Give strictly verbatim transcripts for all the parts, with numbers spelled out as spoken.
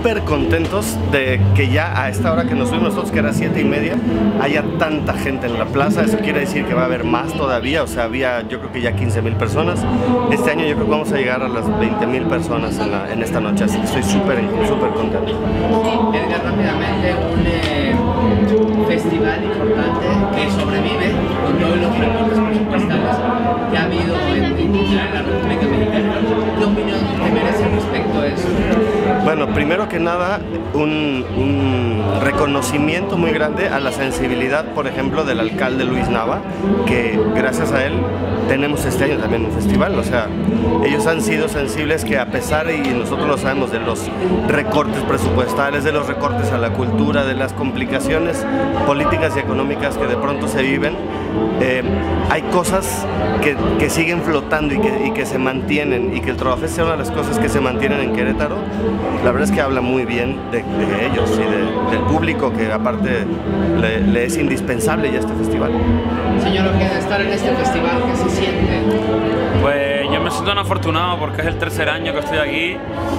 súper contentos de que ya a esta hora que nos subimos nosotros, que era siete y media, haya tanta gente en la plaza. Eso quiere decir que va a haber más todavía, o sea, había yo creo que ya quince mil personas. Este año yo creo que vamos a llegar a las veinte mil personas en, la, en esta noche, así que estoy súper, súper contento. Edgar, rápidamente, un eh, festival importante que sobrevive con todos los recortes presupuestales que ha habido en, en la República Mexicana. ¿Qué opinión te merece respecto a eso? Bueno, primero que nada, un, un reconocimiento muy grande a la sensibilidad, por ejemplo, del alcalde Luis Nava, que gracias a él tenemos este año también un festival. O sea, ellos han sido sensibles que a pesar, y nosotros lo sabemos, de los recortes presupuestales, de los recortes a la cultura, de las complicaciones políticas y económicas que de pronto se viven, eh, hay cosas que, que siguen flotando y que, y que se mantienen, y que el Trovafest sea una de las cosas que se mantienen en Querétaro. La verdad es que habla muy bien de, de ellos y de, del público, que aparte le, le es indispensable ya este festival. Señor Ojeda, estar en este festival, ¿qué se siente? Pues yo me siento un afortunado porque es el tercer año que estoy aquí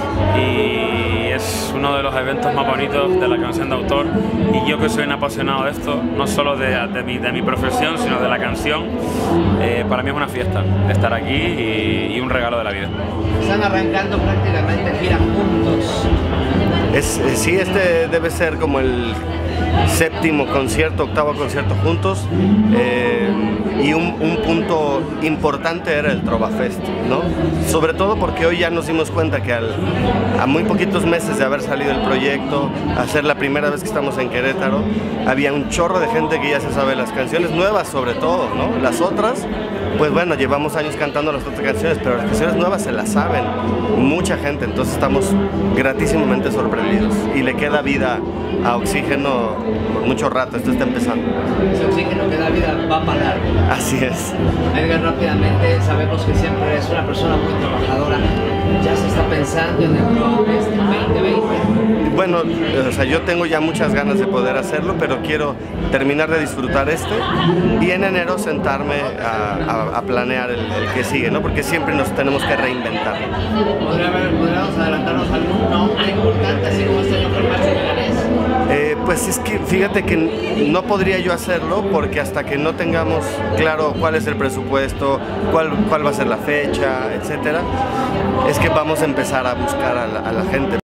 y es uno de los eventos más bonitos de la canción de autor, y yo que soy un apasionado de esto, no solo de, de, mi, de mi profesión, sino de la canción, eh, para mí es una fiesta estar aquí y, y un regalo de la vida. Están arrancando prácticamente gira juntos. Es, sí, este debe ser como el séptimo concierto, octavo concierto juntos, eh, y un, un punto importante era el Trovafest, ¿no? Sobre todo porque hoy ya nos dimos cuenta que al, a muy poquitos meses de haber salido el proyecto, a ser la primera vez que estamos en Querétaro, había un chorro de gente que ya se sabe las canciones nuevas, sobre todo, ¿no? Las otras, pues bueno, llevamos años cantando las otras canciones, pero las canciones nuevas se las saben mucha gente, entonces estamos gratísimamente sorprendidos y le queda vida a Oxígeno por mucho rato. Esto está empezando. Ese oxígeno que da vida va para largo. Así es. Edgar, rápidamente, sabemos que siempre eres una persona muy trabajadora. ¿Ya se está pensando en el Trovafest veinte veinte? Bueno, o sea, yo tengo ya muchas ganas de poder hacerlo, pero quiero terminar de disfrutar este y en enero sentarme a, a, a planear el, el que sigue, ¿no? Porque siempre nos tenemos que reinventar. ¿Podríamos adelantarnos algún nombre importante, así como este nombre más Milanés? Eh, pues es que fíjate que no podría yo hacerlo, porque hasta que no tengamos claro cuál es el presupuesto, cuál, cuál va a ser la fecha, etcétera, es que vamos a empezar a buscar a la, a la gente.